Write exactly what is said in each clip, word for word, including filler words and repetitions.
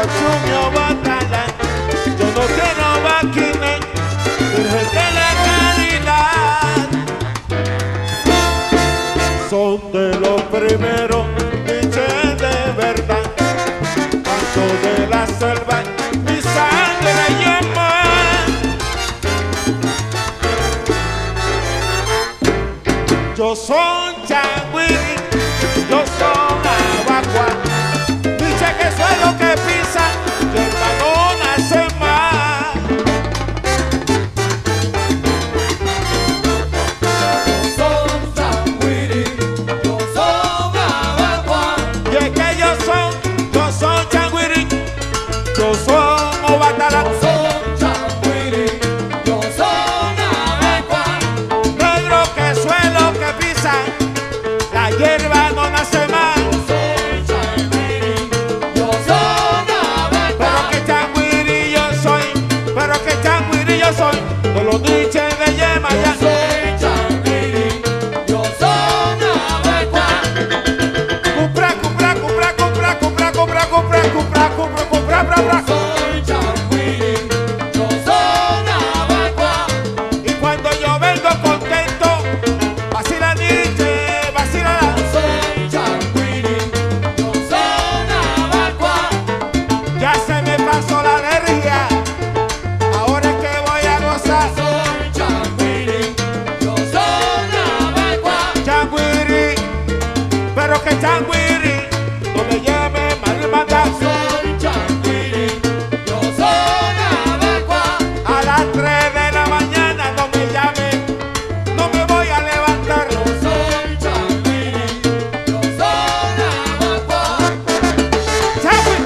chumio batalla, yo no quiero vaquines, virgen de la caridad. Son de los primeros biches de verdad, canto de la selva, mi sangre llama. Yo soy Chagüiri, yo soy Abacua, dice que suelo que pisa, que el balón hace más. Yo soy Chagüiri, yo soy Abacua. Y es que yo soy, yo soy Chagüiri, yo soy Obatala. Yo soy Chagüiri, yo soy Abacua. Negro que suelo que pisa, la hierba no nace más. Yo soy Chagüiri, yo soy Abacua. Pero que Chagüiri yo soy, pero que Chagüiri yo soy, de los diches de Yema Yo ya. soy Chagüiri, yo soy Abacua. Cupra, cupra, cupra, cupra, cupra, cupra, cupra, cupra, cupra, cupra, bra, bra. Soy Chagüiri, yo soy Abacua. Y cuando yo vengo contento, vacila Nietzsche, vacila la. Soy Chagüiri, yo soy Abacua. Ya se me pasó la alergia, ahora es que voy a gozar. Soy Chagüiri, yo soy Abacua. Chagüiri, pero que Chagüiri no me lleve mal mandado. Soy Chagüiri, yo soy Abacua. A las tres de la mañana no me llamen, no me voy a levantar. Yo soy Chagüiri, yo soy Abacua. Chagüiri.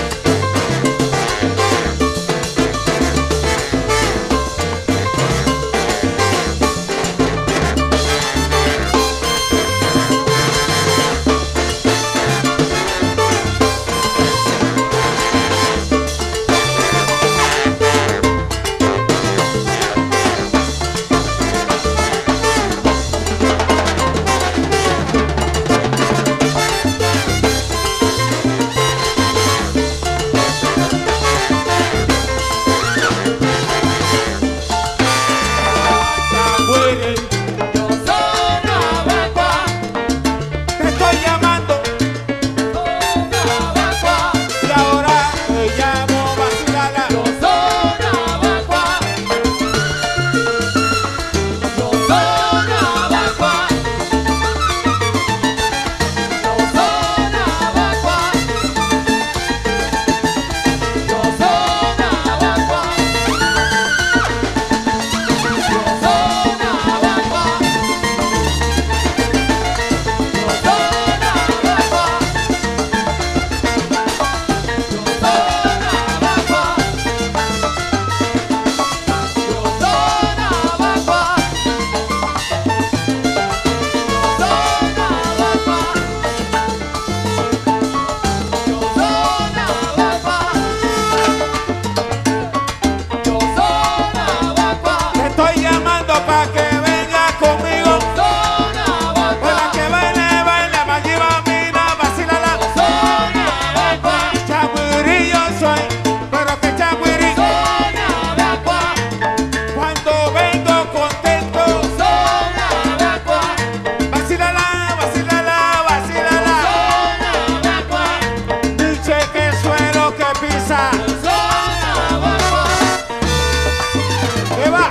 Chagüiri, Yo soy Abacua, te estoy llamando soy Abacua. y ahora me llamo vacilala. Yo soy Abacua, yo soy Abacua, yo soy Abacua, yo soy Abacua, Te estoy llamando pa' que venga conmigo, para que baile, baile, Mayima, mira, vacilala. Chagüiri yo soy, pero que Chagüiri, cuando vengo contento, vacilala, vacilala, vacilala. Dice que suelo que pisa, que va.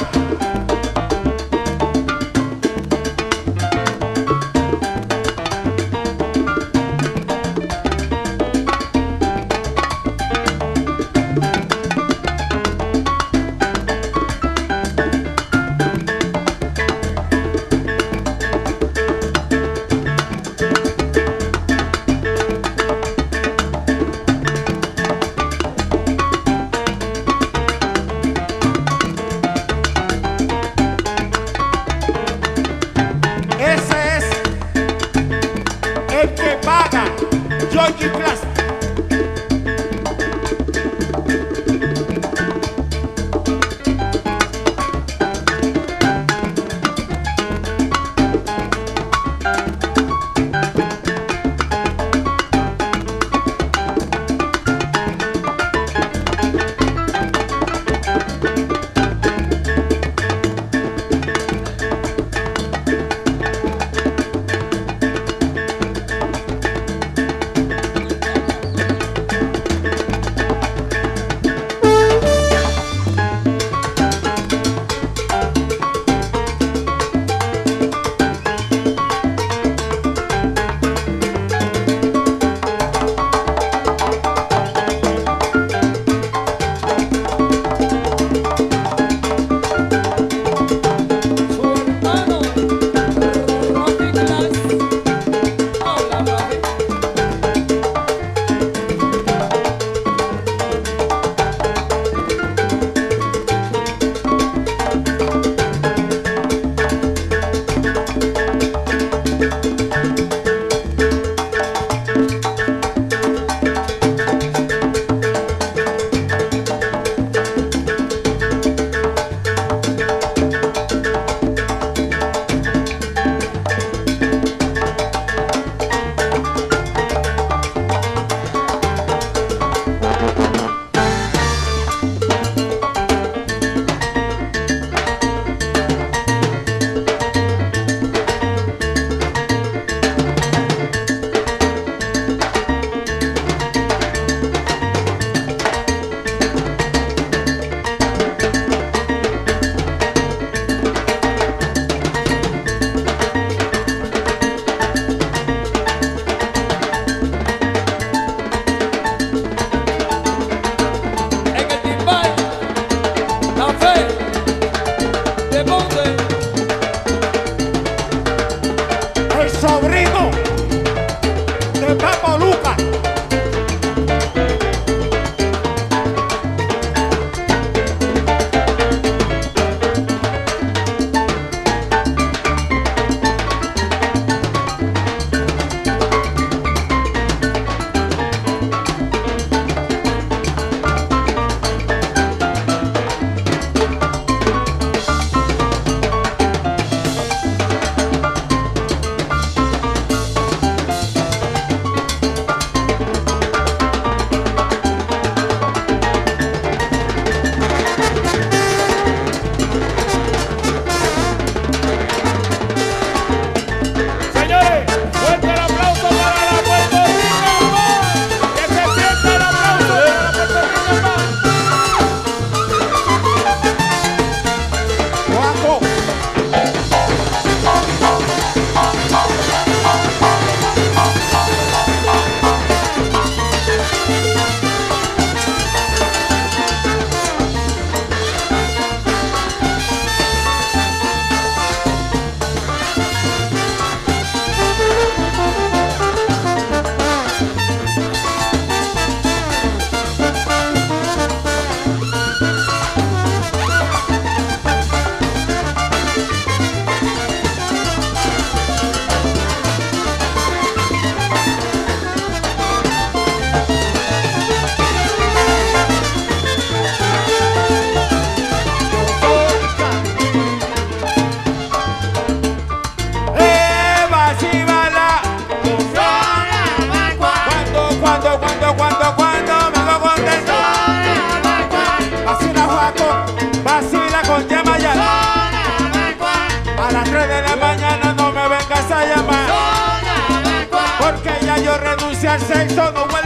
dice al sexo no huele